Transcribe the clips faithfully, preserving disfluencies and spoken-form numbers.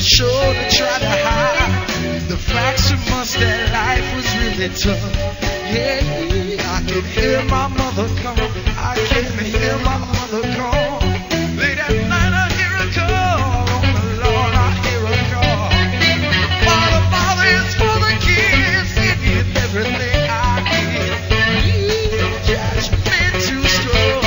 sure to try to hide the facts from us that life was really tough. Yeah, I can hear my mother come. I can hear my mother call. Late at night I hear her call. Oh my Lord, I hear her call. Father, Father is for the kids. It is everything I get. You just been too strong.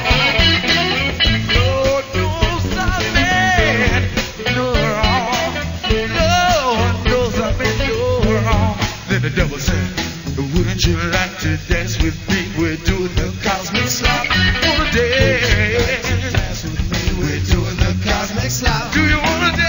Lord knows I've been no wrong. Lord knows I've been no wrong. Then the devil said, wouldn't you like to dance with me? We're doing the cosmic slap for the day. Dance with me, we're doing the cosmic slap. Do you wanna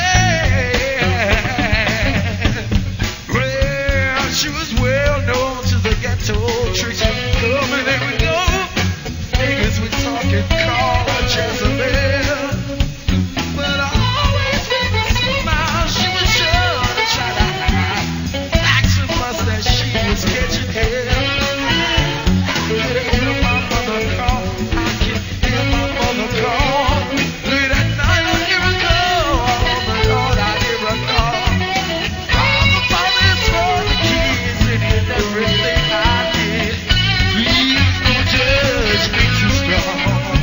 dance? Well, she was well known to the ghetto tricks. Come and there we go. Vegas, we talking, call her Jezebel. But I always with a smile, she was sure to try to hide facts from us that she was catching hell. I can hear my mother call. I can hear my mother call. Late at night I hear her call. Oh my Lord, I hear her call. Father, Father is for the kids. It is everything I did. Please don't judge me too strong.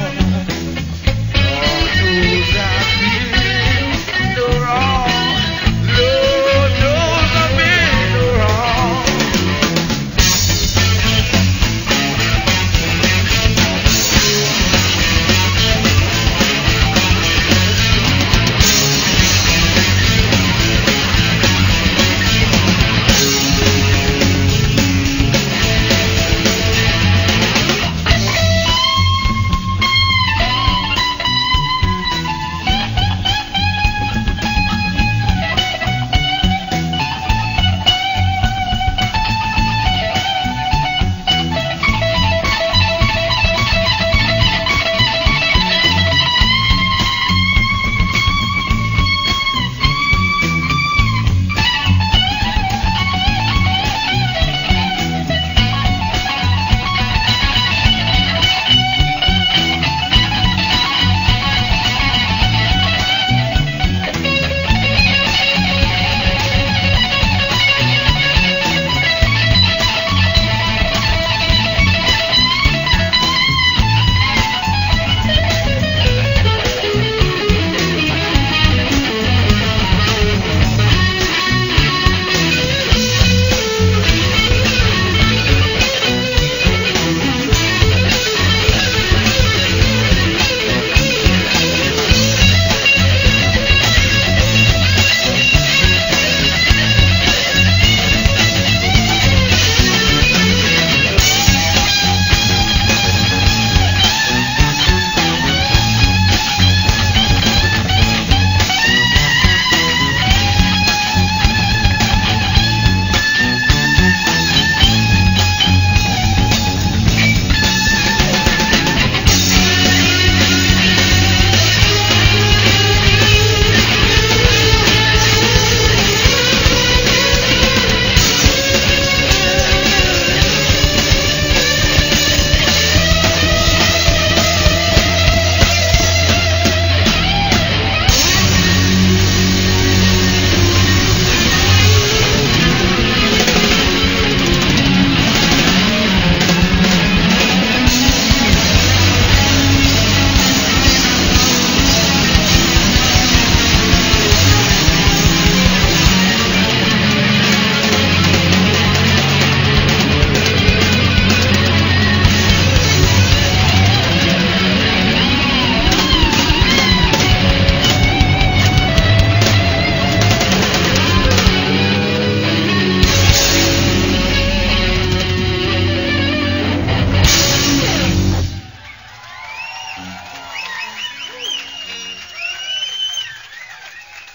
Lord knows I've been no wrong. Lord knows I've been no wrong.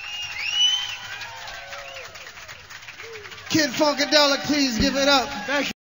Kid Funkadelic, please give it up. Thank you.